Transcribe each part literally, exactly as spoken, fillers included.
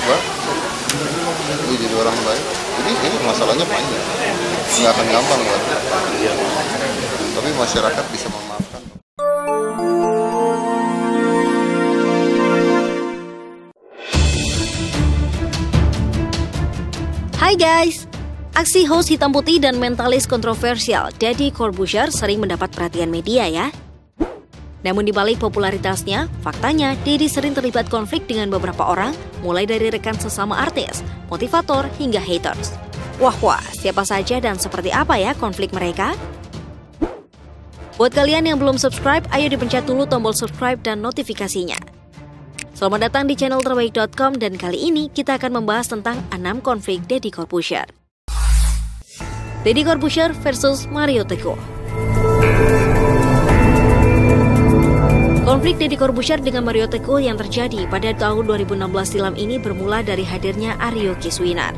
berubah, gue jadi orang baik. Jadi ini masalahnya panjang, nggak akan gampang kan? Tapi masyarakat bisa memaafkan. Hai guys, aksi host hitam putih dan mentalis kontroversial Deddy Corbuzier sering mendapat perhatian media ya. Namun di balik popularitasnya, faktanya Deddy sering terlibat konflik dengan beberapa orang, mulai dari rekan sesama artis, motivator, hingga haters. Wah-wah, siapa saja dan seperti apa ya konflik mereka? Buat kalian yang belum subscribe, ayo dipencet dulu tombol subscribe dan notifikasinya. Selamat datang di channel terbaik dot com dan kali ini kita akan membahas tentang enam konflik Deddy Corbuzier. Deddy Corbuzier versus Mario Teguh. Konflik Deddy Corbuzier dengan Mario Teguh yang terjadi pada tahun dua ribu enam belas silam ini bermula dari hadirnya Aryo Kiswinar.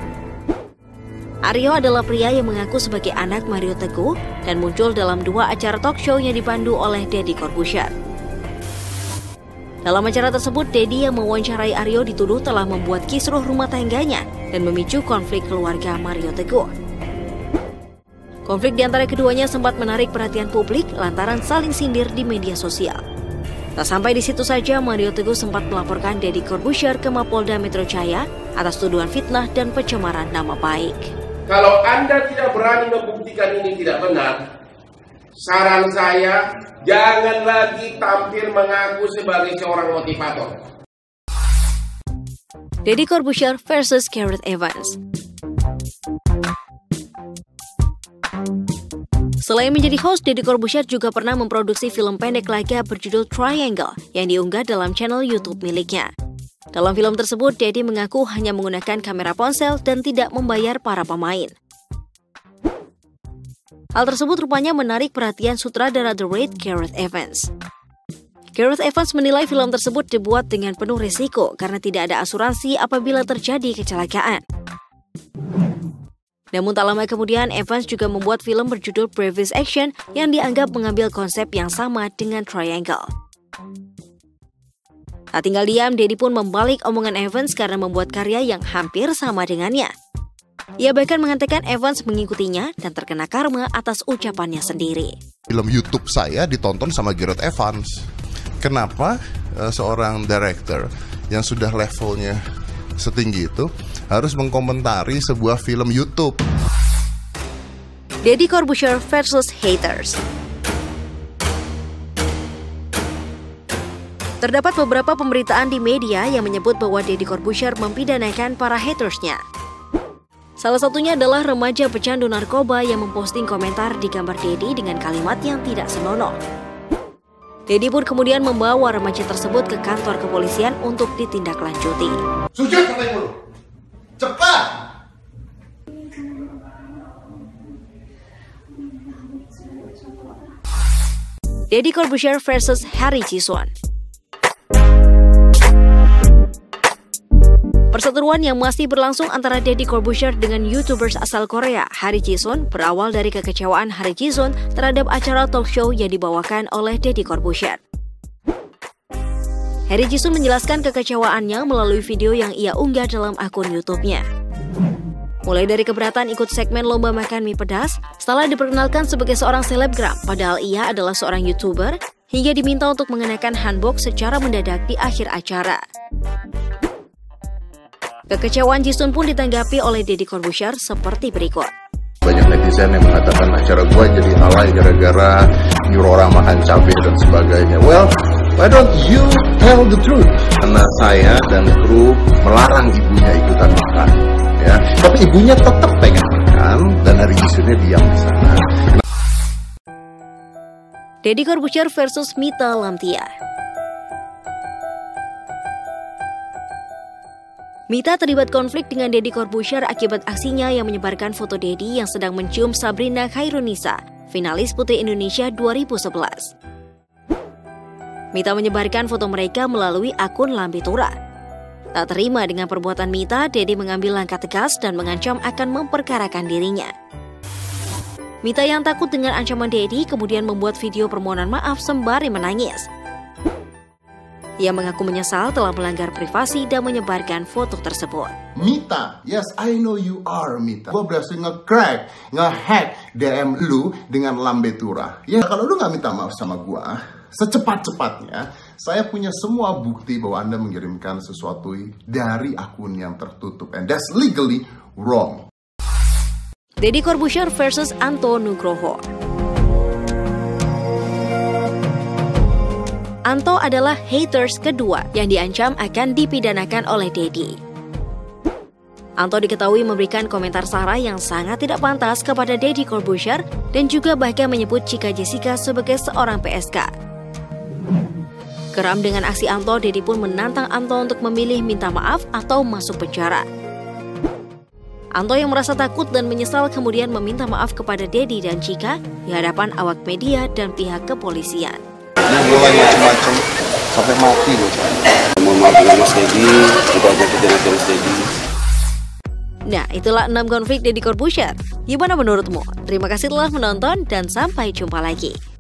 Aryo adalah pria yang mengaku sebagai anak Mario Teguh dan muncul dalam dua acara talk show yang dipandu oleh Deddy Corbuzier. Dalam acara tersebut, Deddy yang mewawancarai Aryo dituduh telah membuat kisruh rumah tangganya dan memicu konflik keluarga Mario Teguh. Konflik di antara keduanya sempat menarik perhatian publik lantaran saling sindir di media sosial. Tak sampai di situ saja, Mario Teguh sempat melaporkan Deddy Corbuzier ke Mapolda Metro Jaya atas tuduhan fitnah dan pencemaran nama baik. Kalau Anda tidak berani membuktikan ini tidak benar, saran saya jangan lagi tampil mengaku sebagai seorang motivator. Deddy Corbuzier versus Gareth Evans. Selain menjadi host, Deddy Corbuzier juga pernah memproduksi film pendek laga berjudul Triangle yang diunggah dalam channel YouTube miliknya. Dalam film tersebut, Deddy mengaku hanya menggunakan kamera ponsel dan tidak membayar para pemain. Hal tersebut rupanya menarik perhatian sutradara The Raid, Gareth Evans. Gareth Evans menilai film tersebut dibuat dengan penuh risiko karena tidak ada asuransi apabila terjadi kecelakaan. Namun tak lama kemudian, Evans juga membuat film berjudul Brevis Action yang dianggap mengambil konsep yang sama dengan Triangle. Tak tinggal diam, Deddy pun membalik omongan Evans karena membuat karya yang hampir sama dengannya. Ia bahkan mengatakan Evans mengikutinya dan terkena karma atas ucapannya sendiri. Film YouTube saya ditonton sama Gareth Evans. Kenapa uh, seorang director yang sudah levelnya setinggi itu harus mengkomentari sebuah film YouTube? Deddy Corbuzier versus haters. Terdapat beberapa pemberitaan di media yang menyebut bahwa Deddy Corbuzier mempidanakan para hatersnya. Salah satunya adalah remaja pecandu narkoba yang memposting komentar di gambar Deddy dengan kalimat yang tidak senonoh. Deddy pun kemudian membawa remaja tersebut ke kantor kepolisian untuk ditindaklanjuti. Sujud sampai dulu. Cepat! Deddy Corbuzier versus Harry Jiswon. Perseteruan yang masih berlangsung antara Deddy Corbuzier dengan YouTubers asal Korea, Harry Jiswon, berawal dari kekecewaan Harry Jiswon terhadap acara talk show yang dibawakan oleh Deddy Corbuzier. Harry Jiswon menjelaskan kekecewaannya melalui video yang ia unggah dalam akun YouTube-nya. Mulai dari keberatan ikut segmen lomba makan mie pedas, setelah diperkenalkan sebagai seorang selebgram, padahal ia adalah seorang YouTuber, hingga diminta untuk mengenakan hanbok secara mendadak di akhir acara. Kekecewaan Jiswon pun ditanggapi oleh Deddy Corbuzier seperti berikut. Banyak netizen yang mengatakan acara gua jadi alay gara-gara nyuruh orang makan cabai dan sebagainya. Well, why don't you tell the truth? Karena saya dan kru melarang ibunya ikutan makan, ya. Tapi ibunya tetap pengen makan dan Harry Jiswonnya diam di sana. Deddy Corbuzier versus Mita Lamtia. Mita terlibat konflik dengan Deddy Corbuzier akibat aksinya yang menyebarkan foto Deddy yang sedang mencium Sabrina Khairunisa, finalis Putri Indonesia dua ribu sebelas. Mita menyebarkan foto mereka melalui akun Lampitura. Tak terima dengan perbuatan Mita, Deddy mengambil langkah tegas dan mengancam akan memperkarakan dirinya. Mita yang takut dengan ancaman Deddy kemudian membuat video permohonan maaf sembari menangis. Ia mengaku menyesal telah melanggar privasi dan menyebarkan foto tersebut. Mita, yes I know you are Mita. Gue berhasil nge-crack, nge-hack D M lu dengan lambe tura. Ya kalau lu gak minta maaf sama gue, secepat-cepatnya saya punya semua bukti bahwa Anda mengirimkan sesuatu dari akun yang tertutup. And that's legally wrong. Deddy Corbuzier versus Anto Nugroho. Anto adalah haters kedua yang diancam akan dipidanakan oleh Deddy. Anto diketahui memberikan komentar sara yang sangat tidak pantas kepada Deddy Corbuzier dan juga bahkan menyebut Chika Jessica sebagai seorang P S K. Geram dengan aksi Anto, Deddy pun menantang Anto untuk memilih minta maaf atau masuk penjara. Anto yang merasa takut dan menyesal kemudian meminta maaf kepada Deddy dan Chika di hadapan awak media dan pihak kepolisian. Dia mulai macam-macam sampai mati loh. Mohon maaf dengan Mas Deddy, kita aja kejadian Mas Deddy. Nah, itulah enam konflik Deddy Corbuzier. Gimana menurutmu? Terima kasih telah menonton dan sampai jumpa lagi.